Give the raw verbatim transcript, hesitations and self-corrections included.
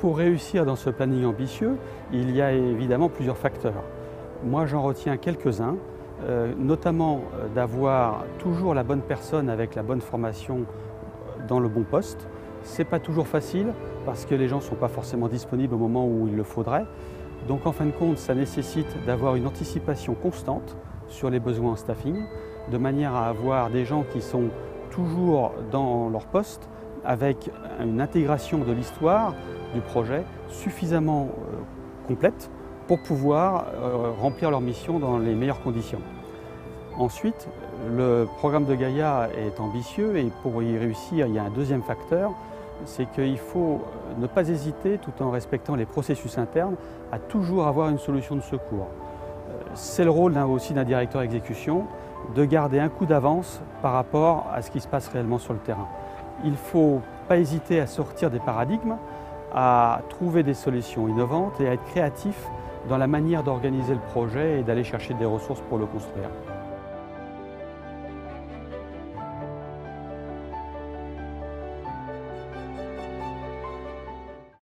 pour réussir dans ce planning ambitieux, il y a évidemment plusieurs facteurs. Moi, j'en retiens quelques-uns, euh, notamment d'avoir toujours la bonne personne avec la bonne formation dans le bon poste. Ce n'est pas toujours facile parce que les gens ne sont pas forcément disponibles au moment où il le faudrait. Donc en fin de compte, ça nécessite d'avoir une anticipation constante sur les besoins en staffing, de manière à avoir des gens qui sont toujours dans leur poste avec une intégration de l'histoire du projet suffisamment euh, complète pour pouvoir euh, remplir leur mission dans les meilleures conditions. Ensuite, le programme de Gaïa est ambitieux et pour y réussir, il y a un deuxième facteur, c'est qu'il faut ne pas hésiter, tout en respectant les processus internes, à toujours avoir une solution de secours. C'est le rôle aussi d'un directeur exécution de garder un coup d'avance par rapport à ce qui se passe réellement sur le terrain. Il ne faut pas hésiter à sortir des paradigmes, à trouver des solutions innovantes et à être créatif dans la manière d'organiser le projet et d'aller chercher des ressources pour le construire.